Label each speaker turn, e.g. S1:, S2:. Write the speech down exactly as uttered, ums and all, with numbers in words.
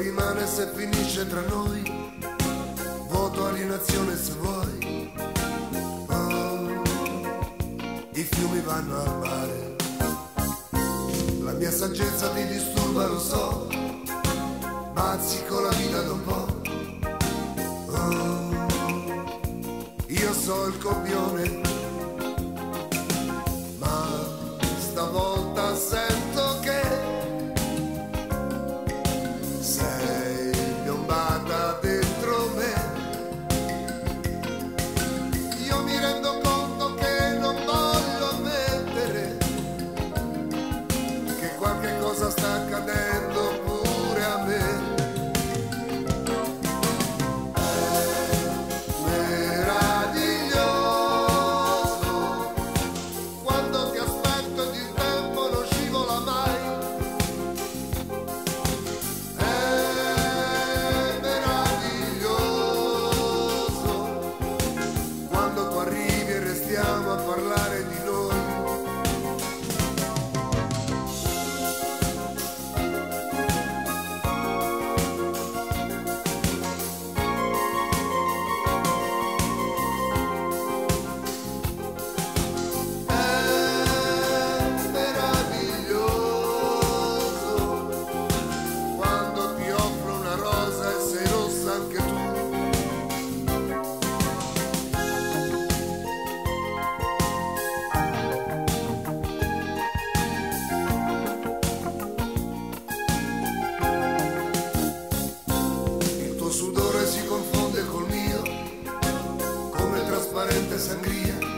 S1: rimane se finisce tra noi, voto alienazione se vuoi. Oh, i fiumi vanno al mare, la mia saggezza ti disturba, lo so, bazzico la vita da un po'. Oh, io so il copione, ma stavolta sento che sei piombata dentro me. Io mi rendo conto che non voglio ammettere che qualche cosa sta accadendo pure a me. Stiamo a parlare di noi. È meraviglioso quando ti offro una rosa e sei rossa anche tu. Si confonde col mio come trasparente sangria.